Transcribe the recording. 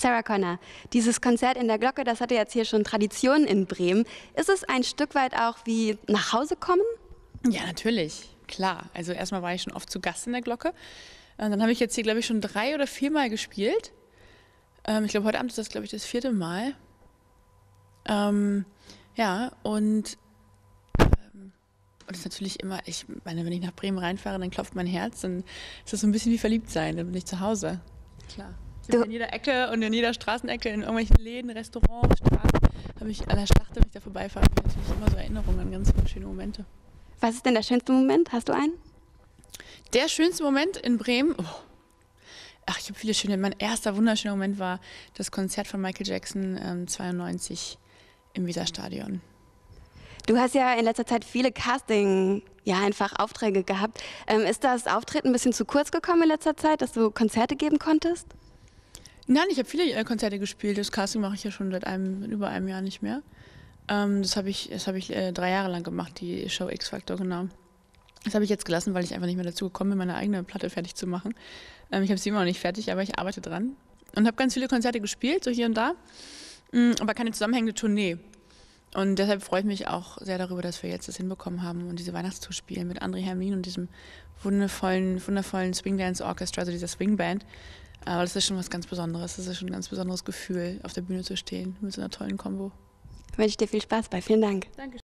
Sarah Connor, dieses Konzert in der Glocke, das hatte jetzt hier schon Tradition in Bremen. Ist es ein Stück weit auch wie nach Hause kommen? Ja, natürlich, klar. Also erstmal war ich schon oft zu Gast in der Glocke. Dann habe ich jetzt hier, glaube ich, schon 3 oder 4 Mal gespielt. Ich glaube, heute Abend ist das, glaube ich, das 4. Mal. Ja, und das ist natürlich immer, ich meine, wenn ich nach Bremen reinfahre, dann klopft mein Herz, dann ist das so ein bisschen wie verliebt sein, dann bin ich zu Hause. Klar. Ich bin in jeder Ecke und in jeder Straßenecke, in irgendwelchen Läden, Restaurants, Straßen, habe ich an der Schlacht, wenn ich da vorbeifahre, habe ich natürlich immer so Erinnerungen an ganz viele schöne Momente. Was ist denn der schönste Moment? Hast du einen? Der schönste Moment in Bremen? Oh. Ach, ich habe viele schöne. Mein erster wunderschöner Moment war das Konzert von Michael Jackson 92 im Weserstadion. Du hast ja in letzter Zeit viele einfach Aufträge gehabt. Ist das Auftreten ein bisschen zu kurz gekommen in letzter Zeit, dass du Konzerte geben konntest? Nein, ich habe viele Konzerte gespielt. Das Casting mache ich ja schon seit über einem Jahr nicht mehr. Das habe ich 3 Jahre lang gemacht, die Show X Factor, genau. Das habe ich jetzt gelassen, weil ich einfach nicht mehr dazu gekommen bin, meine eigene Platte fertig zu machen. Ich habe sie immer noch nicht fertig, aber ich arbeite dran. Und habe ganz viele Konzerte gespielt, so hier und da, aber keine zusammenhängende Tournee. Und deshalb freue ich mich auch sehr darüber, dass wir jetzt das hinbekommen haben und diese Weihnachtstour spielen mit André Hermin und diesem wundervollen Swing Dance Orchestra, also dieser Swingband. Aber das ist schon was ganz Besonderes. Das ist schon ein ganz besonderes Gefühl, auf der Bühne zu stehen mit so einer tollen Kombo. Wünsche ich dir viel Spaß bei. Vielen Dank. Danke.